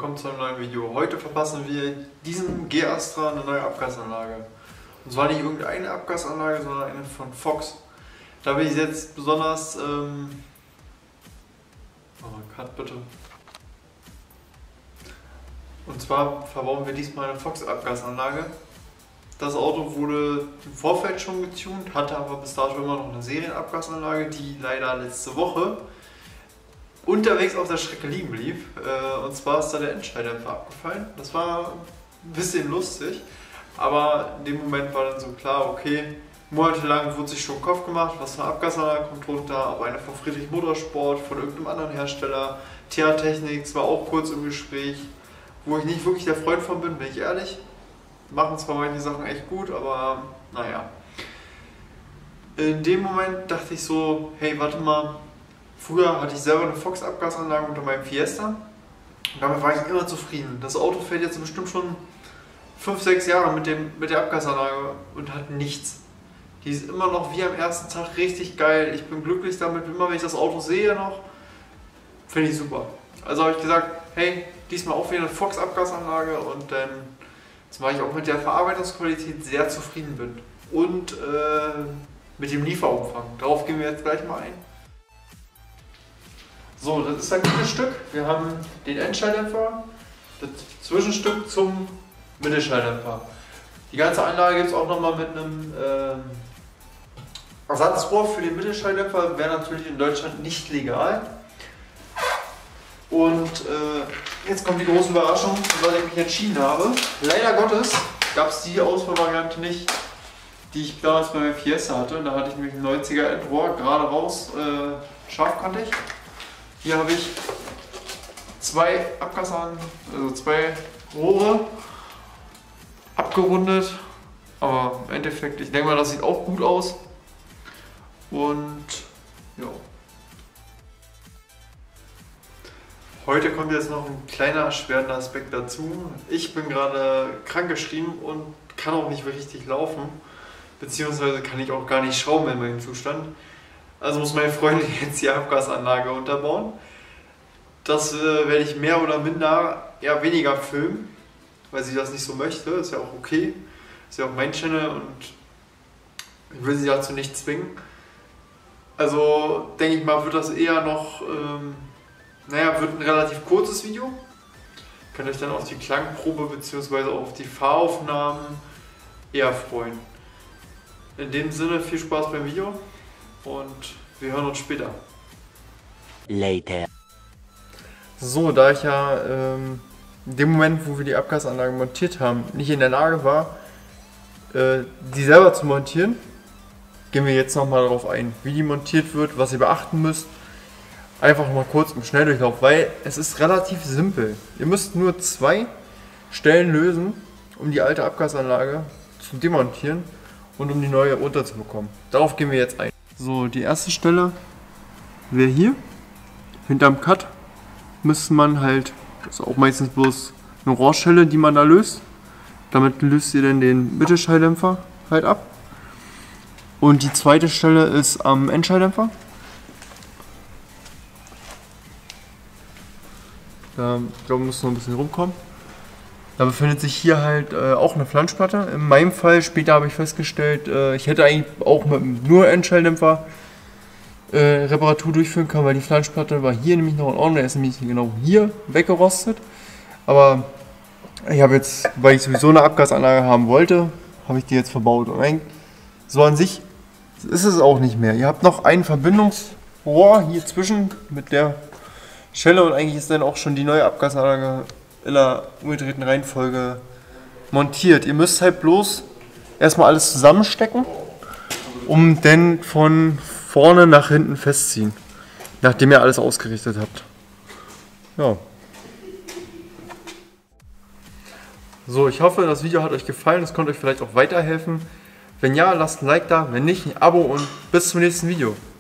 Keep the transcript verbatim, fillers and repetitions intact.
willkommen zu einem neuen Video. Heute verpassen wir diesem G-Astra eine neue Abgasanlage. Und zwar nicht irgendeine Abgasanlage, sondern eine von Fox. Da will ich jetzt besonders... Ähm oh, Cut bitte. Und zwar verbauen wir diesmal eine Fox-Abgasanlage. Das Auto wurde im Vorfeld schon getunt, hatte aber bis dato immer noch eine Serienabgasanlage, die leider letzte Woche unterwegs auf der Strecke liegen blieb. Und zwar ist da der Endschalldämpfer abgefallen. Das war ein bisschen lustig, aber in dem Moment war dann so klar, okay, monatelang wurde sich schon Kopf gemacht, was für eine Abgasanlage kommt runter, ob eine von Friedrich Motorsport, von irgendeinem anderen Hersteller, T H Technics war auch kurz im Gespräch, wo ich nicht wirklich der Freund von bin, bin ich ehrlich. Machen zwar manche Sachen echt gut, aber naja. In dem Moment dachte ich so, hey, warte mal, früher hatte ich selber eine Fox-Abgasanlage unter meinem Fiesta und damit war ich immer zufrieden. Das Auto fährt jetzt bestimmt schon fünf, sechs Jahre mit, dem, mit der Abgasanlage und hat nichts. Die ist immer noch wie am ersten Tag richtig geil. Ich bin glücklich damit, immer wenn ich das Auto sehe noch, finde ich super. Also habe ich gesagt, hey, diesmal auch wieder eine Fox-Abgasanlage und dann, zumal ich auch mit der Verarbeitungsqualität sehr zufrieden bin. Und äh, mit dem Lieferumfang. Darauf gehen wir jetzt gleich mal ein. So, das ist ein gutes Stück. Wir haben den Endschalldämpfer, das Zwischenstück zum Mittelschalldämpfer. Die ganze Anlage gibt es auch nochmal mit einem äh, Ersatzrohr für den Mittelschalldämpfer. Wäre natürlich in Deutschland nicht legal. Und äh, jetzt kommt die große Überraschung, über die ich mich entschieden habe. Leider Gottes gab es die Ausbauvariante nicht, die ich damals bei meinem Fiesta hatte. Da hatte ich nämlich ein neunziger Endrohr, gerade raus, äh, scharfkantig. Hier habe ich zwei Abgasanlagen, also zwei Rohre abgerundet. Aber im Endeffekt, ich denke mal, das sieht auch gut aus. Und ja. Heute kommt jetzt noch ein kleiner erschwerender Aspekt dazu. Ich bin gerade krankgeschrieben und kann auch nicht richtig laufen, beziehungsweise kann ich auch gar nicht schrauben in meinem Zustand. Also muss meine Freundin jetzt die Abgasanlage unterbauen. Das äh, werde ich mehr oder minder eher weniger filmen, weil sie das nicht so möchte. Ist ja auch okay, ist ja auch mein Channel und ich will sie dazu nicht zwingen. Also denke ich mal, wird das eher noch... Ähm, Naja, wird ein relativ kurzes Video. Könnt euch dann auf die Klangprobe bzw. auf die Fahraufnahmen eher freuen. In dem Sinne viel Spaß beim Video und wir hören uns später. Later. So, da ich ja ähm, in dem Moment, wo wir die Abgasanlage montiert haben, nicht in der Lage war, äh, die selber zu montieren, gehen wir jetzt nochmal darauf ein, wie die montiert wird, was ihr beachten müsst. Einfach mal kurz im Schnelldurchlauf, weil es ist relativ simpel. Ihr müsst nur zwei Stellen lösen, um die alte Abgasanlage zu demontieren und um die neue runterzubekommen. Darauf gehen wir jetzt ein. So, die erste Stelle wäre hier. Hinterm Cut müsste man halt, das ist auch meistens bloß eine Rohrschelle, die man da löst. Damit löst ihr dann den Mittelschalldämpfer halt ab. Und die zweite Stelle ist am Endschalldämpfer. Da glaube ich, muss noch ein bisschen rumkommen. Da befindet sich hier halt äh, auch eine Flanschplatte. In meinem Fall später habe ich festgestellt, äh, ich hätte eigentlich auch mit nur Endschalldämpfer äh, Reparatur durchführen können, weil die Flanschplatte war hier nämlich noch in Ordnung. Der ist nämlich genau hier weggerostet. Aber ich habe jetzt, weil ich sowieso eine Abgasanlage haben wollte, habe ich die jetzt verbaut. Und eigentlich, so an sich ist es auch nicht mehr. Ihr habt noch ein Verbindungsrohr hier zwischen mit der Schelle und eigentlich ist dann auch schon die neue Abgasanlage in der umgedrehten Reihenfolge montiert. Ihr müsst halt bloß erstmal alles zusammenstecken, um dann von vorne nach hinten festziehen, nachdem ihr alles ausgerichtet habt. Ja. So, ich hoffe, das Video hat euch gefallen, es konnte euch vielleicht auch weiterhelfen. Wenn ja, lasst ein Like da, wenn nicht, ein Abo und bis zum nächsten Video.